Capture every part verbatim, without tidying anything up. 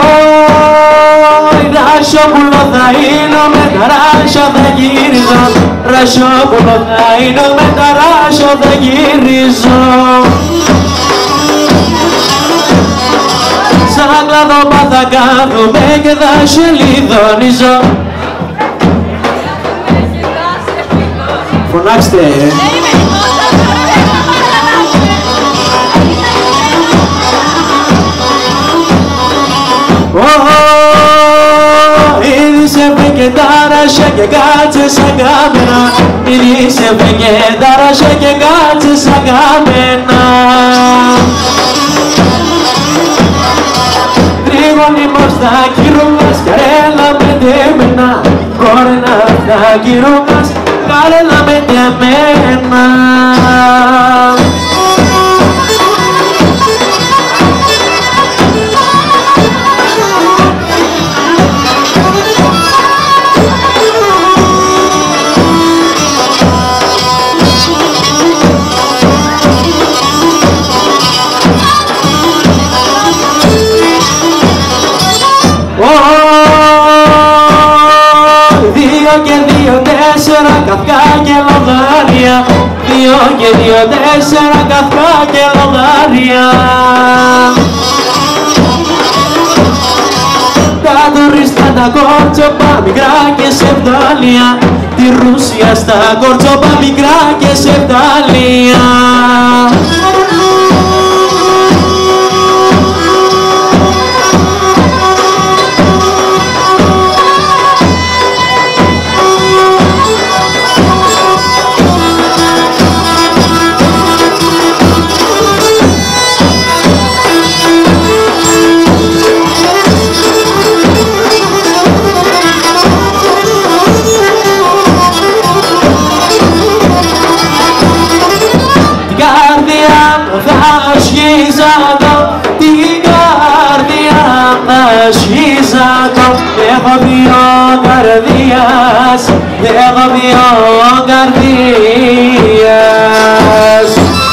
Ρασόπουλο θα είναι, με τα ράσια θα γυρίζω. Ρασόπουλο θα είναι, με τα ράσια θα γυρίζω. Σαν κλαδόπα θα κάθομαι και θα σε λιδονίζω. Φωνάξτε, ε! Ήδη σε βρήκε τάρασε και κάτσε σαν κάμενα. Ήδη σε βρήκε τάρασε και κάτσε σαν κάμενα. Τρίγωνη μας τα κύρου μας, καρέλα με τεμένα. Κόρενα τα κύρου μας, καρέλα με τεμένα. Δύο και δύο τέσσερα καυκά και λογάρια. Δύο και δύο τέσσερα καυκά και λογάρια. Τα τουριστά τα κόρτσοπα μικρά και σεφτάλια. Τη Ρούσια στα κόρτσοπα μικρά και σεφτάλια. Έχω δύο καρδίας, έχω δύο καρδίας.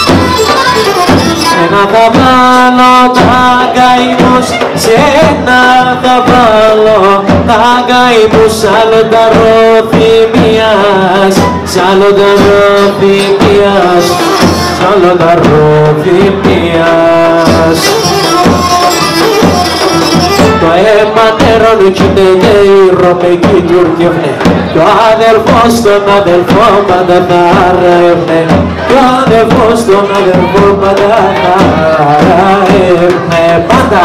Ένα θα βάλω τα καημούς, σε ένα θα βάλω τα καημούς. Σ' άλλο τα ροθυμίας, σ' άλλο τα ροθυμίας, σ' άλλο τα ροθυμίας. Το αίμα νερονικείται και η Ρωμαϊκή Τουρκεύνε. Κι ο αδερφός τον αδερφό πάντα θα ρεύνε. Κι ο αδερφός τον αδερφό πάντα θα ρεύνε. Πάντα!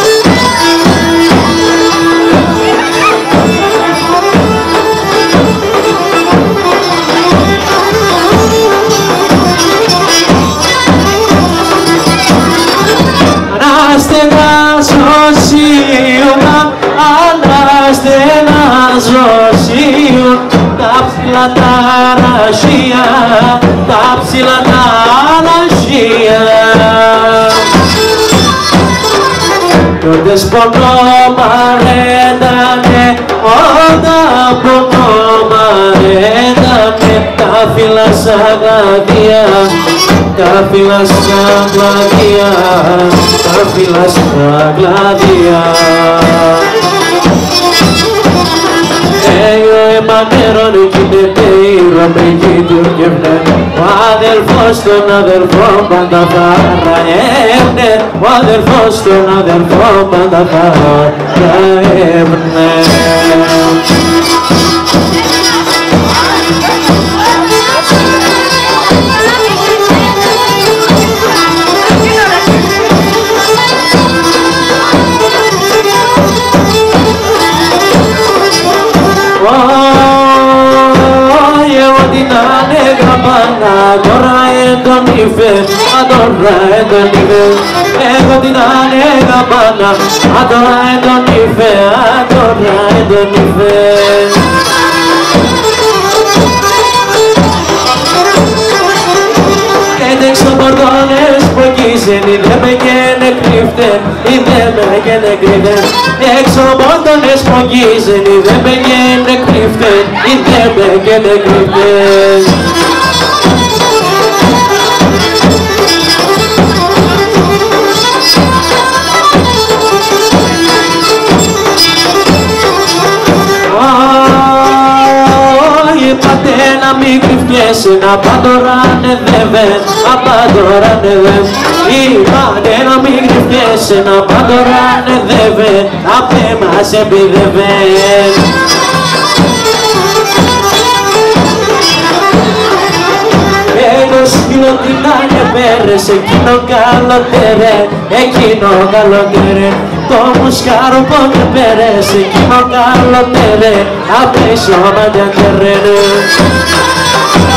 Αναστενάζωσιουν τα ψηλά τα ρασία, τα ψηλά τα ρασία. Τότε σπονό μαρέντανε, όταν πονό μαρέντανε, τα φύλλα σαν γλαδιά, τα φύλλα σαν γλαδιά, τα φύλλα σαν γλαδιά. Εγώ εμανέρων γίνεται η Ρωμαϊκή Τουρκεύνε. Ο αδελφός τον αδελφό πάντα θα ραέμνε. Ο αδελφός τον αδελφό πάντα θα ραέμνε. Τώρα τον ήφε, τώρα τον ήφε. Εγώ την ανέγα πάντα, τώρα τον ήφε, τώρα τον ήφε. Έντεξω πορτώνες που εκείσεν, είδε με και νεκρύφτεν, είδε με και νεκρύφτεν. Έξω πορτώνες που εκείσεν, είδε με και νεκρύφτεν, είδε με και νεκρύφτεν. γρυφιέσαι να παντοράνε δεβεν, να παντοράνε δεβεν. Είπανε να μην γρυφιέσαι να παντοράνε δεβεν, απ' εμάς επιδεβεν. Εγώ σκύλω την άνε πέρες, εκείνο καλοτέρε, εκείνο καλοτέρε. Το μουσκάρο πότε πέρες, εκείνο καλοτέρε, απ' ίσιο μάτια τερένε.